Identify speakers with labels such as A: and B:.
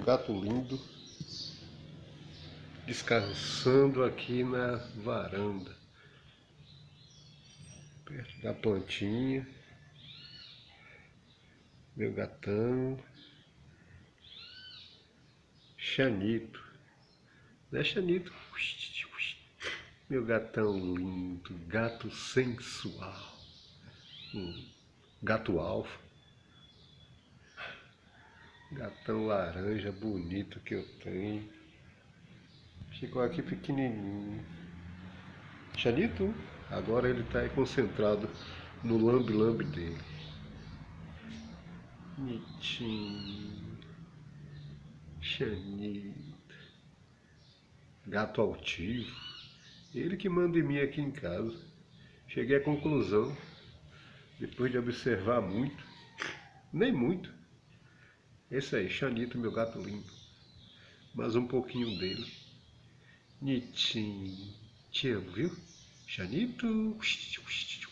A: gato lindo, descansando aqui na varanda, perto da plantinha. Meu gatão, Xanito, né, Xanito? Meu gatão lindo, gato sensual, gato alfa, gatão laranja bonito que eu tenho. Chegou aqui pequenininho. Xanito, agora ele está concentrado no lambe-lambe dele. Bonitinho, Xanito, gato altivo, ele que manda em mim aqui em casa. Cheguei à conclusão, depois de observar muito, nem muito, esse aí, Xanito, meu gato lindo, mas um pouquinho dele. Nitinho, te amo, viu? Xanito.